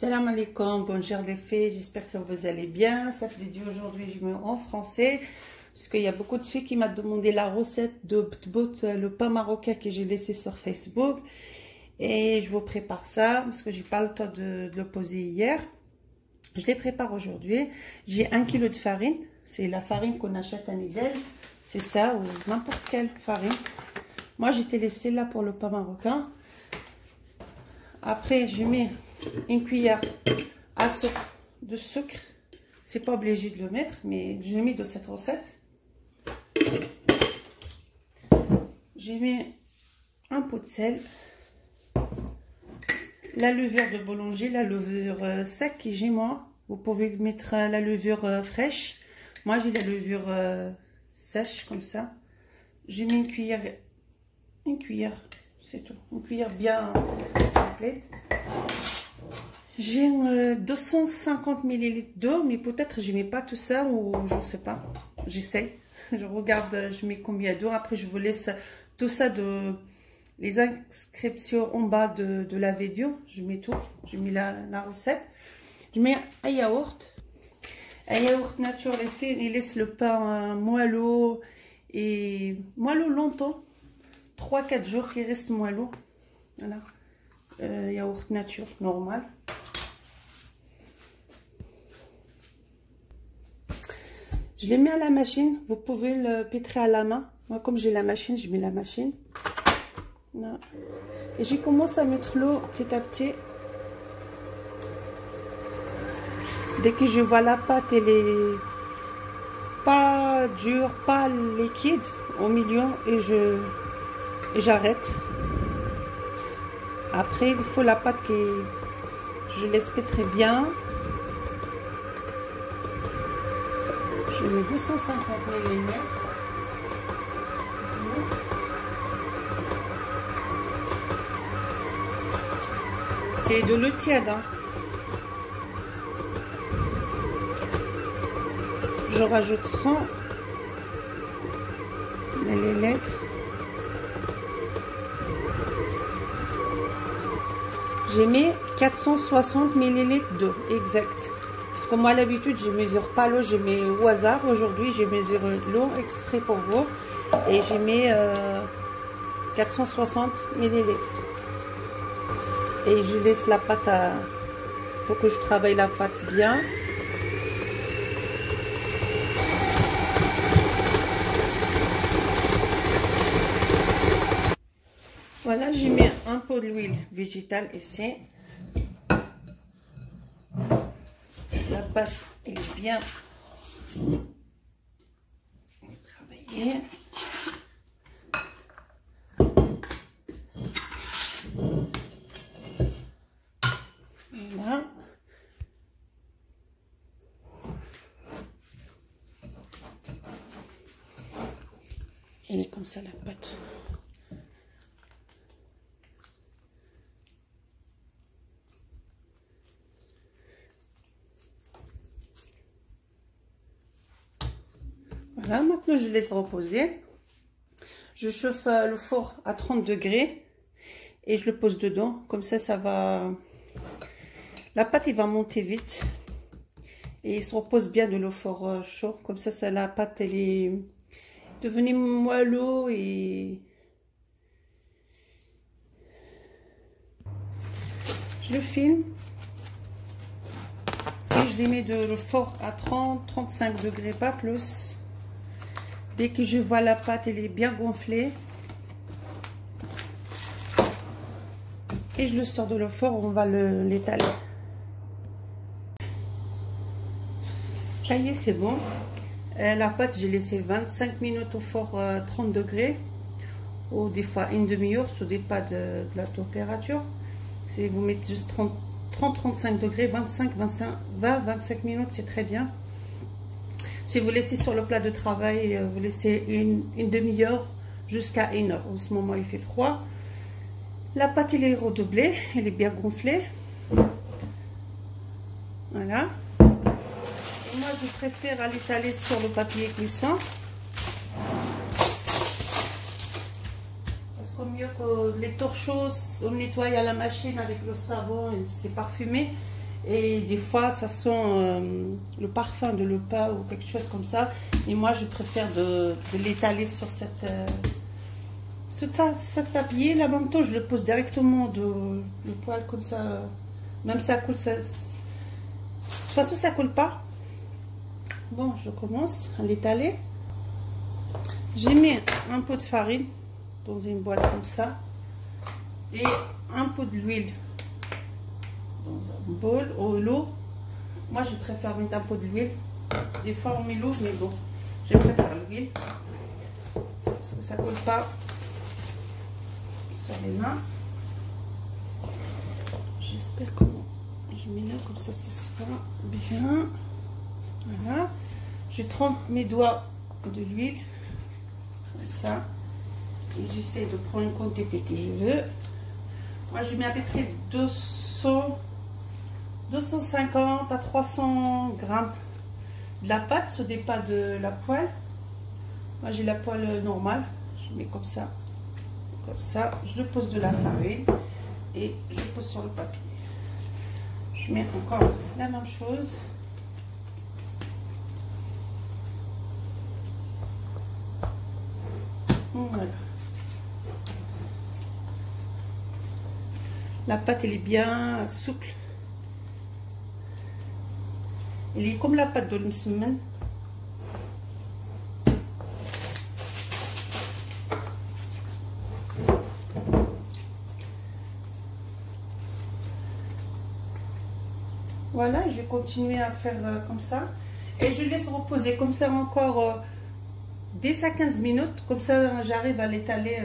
Salam alaikum, bonjour les filles, j'espère que vous allez bien. Cette vidéo aujourd'hui je mets en français parce qu'il y a beaucoup de filles qui m'ont demandé la recette de btbout, le pain marocain que j'ai laissé sur Facebook, et je vous prépare ça parce que j'ai pas le temps de le poser hier. Je les prépare aujourd'hui. J'ai 1 kg de farine, c'est la farine qu'on achète à Lidl, c'est ça, ou n'importe quelle farine. Moi j'étais laissée là pour le pain marocain. Après je mets une cuillère à soupe de sucre, c'est pas obligé de le mettre, mais j'ai mis de cette recette. J'ai mis un pot de sel, la levure de boulanger, la levure sec que j'ai moi. Vous pouvez mettre la levure fraîche. Moi j'ai la levure sèche comme ça. J'ai mis une cuillère, c'est tout, une cuillère bien complète. J'ai 250 ml d'eau, mais peut-être je mets pas tout ça, ou je sais pas. J'essaie. Je regarde, je mets combien d'eau. Après, je vous laisse tout ça les inscriptions en bas de la vidéo. Je mets tout. Je mets la recette. Je mets un yaourt. Un yaourt nature, les filles, il laisse le pain moelleux et moelleux longtemps. 3-4 jours qu'il reste moelleux. Voilà. Yaourt nature normal. Je les mets à la machine. Vous pouvez le pétrir à la main. Moi, comme j'ai la machine, je mets la machine. Là. Et j'ai commencé à mettre l'eau petit à petit. Dès que je vois la pâte, elle est pas dure, pas liquide au milieu, et j'arrête. Après, il faut la pâte que je laisse pétrir bien. Je mets 250 ml. C'est de l'eau tiède. Hein. Je rajoute 100 ml. J'ai mis 460 ml d'eau, exact. Parce que moi, à l'habitude, je mesure pas l'eau, je mets au hasard. Aujourd'hui, j'ai mesuré l'eau exprès pour vous. Et j'ai mis 460 ml. Et je laisse la pâte à... Il faut que je travaille la pâte bien. Voilà, j'ai mis un peu d'huile végétale ici. La pâte est bien travaillée. Voilà. Elle est comme ça la pâte. Voilà, maintenant je laisse reposer. Je chauffe le four à 30 degrés et je le pose dedans. Comme ça va... La pâte, il va monter vite. Et il se repose bien de l'eau fort chaud. Comme ça, la pâte, elle est devenue moelleux et... Je le filme. Et je les mets de le four à 30-35 degrés, pas plus. Dès que je vois la pâte, elle est bien gonflée. Et je le sors de le four, on va l'étaler. Ça y est, c'est bon. La pâte, j'ai laissé 25 minutes au four 30 degrés. Ou des fois une demi-heure, ça dépend de la température. Si vous mettez juste 30-35 degrés, 20-25 minutes, c'est très bien. Si vous laissez sur le plat de travail, vous laissez une demi-heure jusqu'à 1 heure. En ce moment, il fait froid. La pâte, elle est redoublée. Elle est bien gonflée. Voilà. Et moi, je préfère l'étaler sur le papier cuisson. Parce qu'au mieux que les torchons, on nettoie à la machine avec le savon, c'est parfumé. Et des fois, ça sent le parfum de le pain ou quelque chose comme ça. Et moi, je préfère de l'étaler sur cette papier. Là, en même temps, je le pose directement le poêle comme ça. Même ça coule, ça... De toute façon, ça coule pas. Bon, je commence à l'étaler. J'ai mis un pot de farine dans une boîte comme ça. Et un pot d'huile dans un bol ou l'eau. Moi je préfère mettre un peu d'huile. Des fois on met l'eau, mais bon, je préfère l'huile parce que ça colle pas sur les mains. J'espère que je mets là comme ça se fera bien. Voilà, je trempe mes doigts de l'huile comme ça et j'essaie de prendre une quantité que je veux. Moi je mets à peu près 250 à 300 grammes de la pâte, ça dépend de la poêle. Moi j'ai la poêle normale, je mets comme ça, je le pose de la farine et je pose sur le papier. Je mets encore la même chose. Voilà. La pâte elle est bien souple. Elle est comme la pâte de l'msemen. Voilà, je vais continuer à faire comme ça. Et je laisse reposer comme ça encore 10 à 15 minutes. Comme ça, j'arrive à l'étaler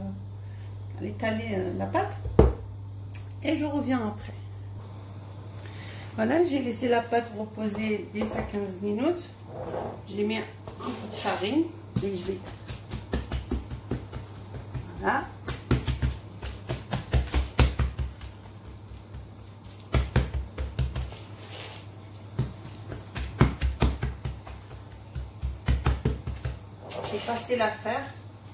la pâte. Et je reviens après. Voilà, j'ai laissé la pâte reposer 10 à 15 minutes. J'ai mis un peu de farine et je vais... Voilà. C'est facile à faire.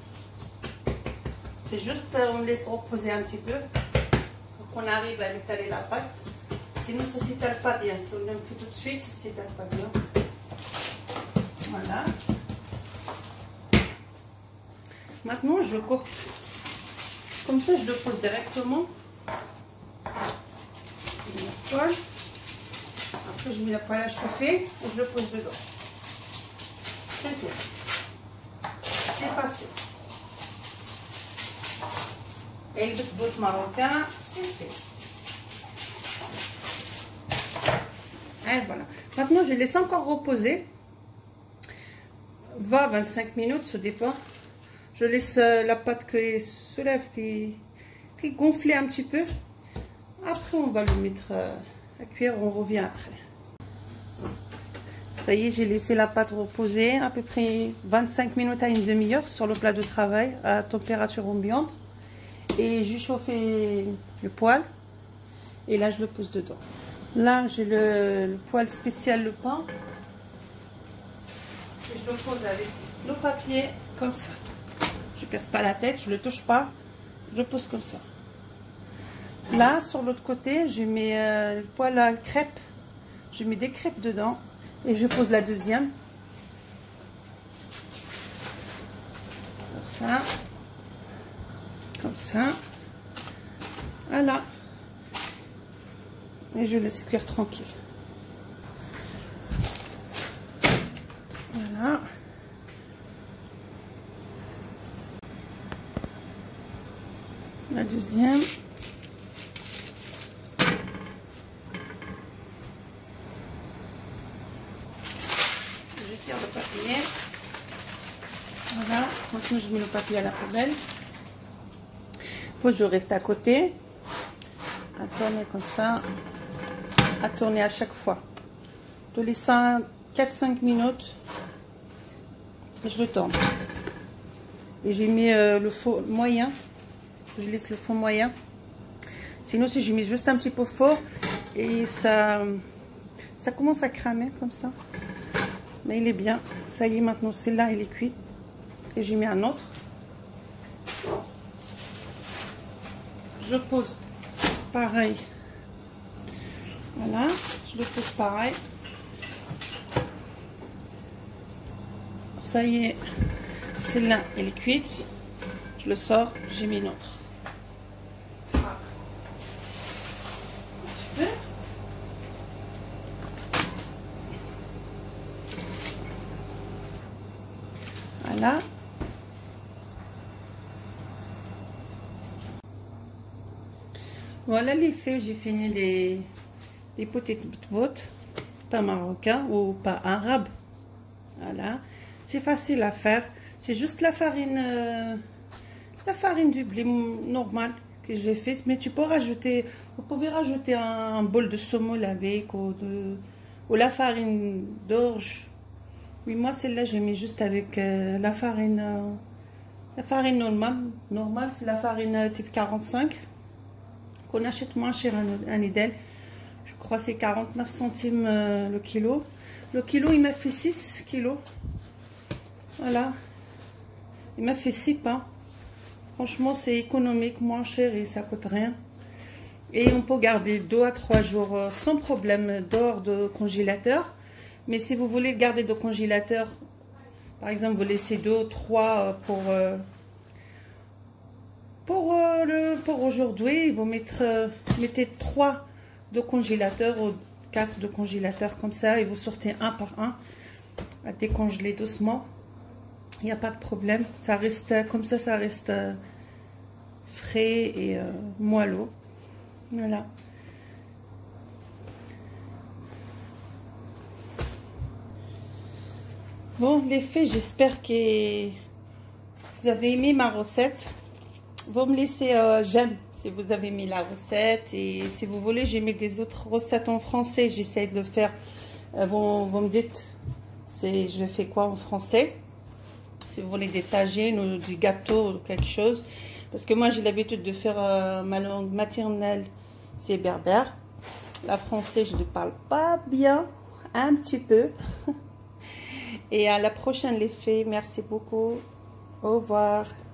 C'est juste on laisse reposer un petit peu pour qu'on arrive à étaler la pâte. Sinon ça ne s'étale pas bien. Si on le fait tout de suite, ça ne s'étale pas bien. Voilà. Maintenant je coupe. Comme ça je le pose directement. Après je mets la poêle à chauffer et je le pose dedans. C'est tout. C'est facile. Et le bout marocain, c'est fait. Et voilà. Maintenant, je laisse encore reposer 20-25 minutes, ça dépend. Je laisse la pâte qui se lève, qui gonfle un petit peu. Après, on va le mettre à cuire. On revient après. Ça y est, j'ai laissé la pâte reposer à peu près 25 minutes à une demi-heure sur le plat de travail à température ambiante. Et j'ai chauffé le poêle. Et là, je le pose dedans. Là, j'ai le poêle spécial, le pain. Et je le pose avec le papier, comme ça. Je ne casse pas la tête, je ne le touche pas. Je le pose comme ça. Là, sur l'autre côté, je mets le poêle à crêpes. Je mets des crêpes dedans. Et je pose la deuxième. Comme ça. Comme ça. Voilà. Et je laisse cuire tranquille. Voilà. La deuxième. Je tire le papier. Voilà. Maintenant, je mets le papier à la poubelle. Il faut que je reste à côté. À tourner comme ça. À tourner à chaque fois. Je laisse 4-5 minutes. Et je le tourne. Et j'ai mis le feu moyen. Je laisse le feu moyen. Sinon, si je mets juste un petit peu fort, et ça commence à cramer comme ça. Mais il est bien. Ça y est, maintenant, celui-là, il est cuit. Et j'ai mis un autre. Je pose pareil Voilà, je le pose pareil. Ça y est, celle-là, elle est cuite. Je le sors, j'ai mis une autre. Voilà. Voilà les faits, j'ai fini les petites bottes, pas marocain ou pas arabe. Voilà, c'est facile à faire. C'est juste la farine du blé normal que j'ai fait. Mais tu peux rajouter, vous pouvez rajouter un bol de semoule avec ou la farine d'orge. Oui, moi celle-là j'ai mis juste avec la farine normale, c'est la farine type 45 qu'on achète moins cher à Lidl. Je crois c'est 49 centimes le kilo. Le kilo il m'a fait 6 kilos. Voilà, il m'a fait 6 pains. Franchement c'est économique, moins cher et ça coûte rien. Et on peut garder 2 à 3 jours sans problème dehors de congélateur. Mais si vous voulez le garder de congélateur, par exemple vous laissez 2 ou 3 pour aujourd'hui, vous mettez 3 de congélateur ou 4 de congélateur comme ça et vous sortez un par un à décongeler doucement. Il n'y a pas de problème, ça reste comme ça reste frais et moelleux. Voilà. Bon, les faits, j'espère que vous avez aimé ma recette. Vous me laissez j'aime si vous avez aimé la recette. Et si vous voulez, j'ai mis des autres recettes en français. J'essaie de le faire. Vous me dites, je fais quoi en français. Si vous voulez des tagines ou du gâteau ou quelque chose. Parce que moi, j'ai l'habitude de faire ma langue maternelle, c'est berbère. La français, je ne parle pas bien, un petit peu. Et à la prochaine les filles, merci beaucoup, au revoir.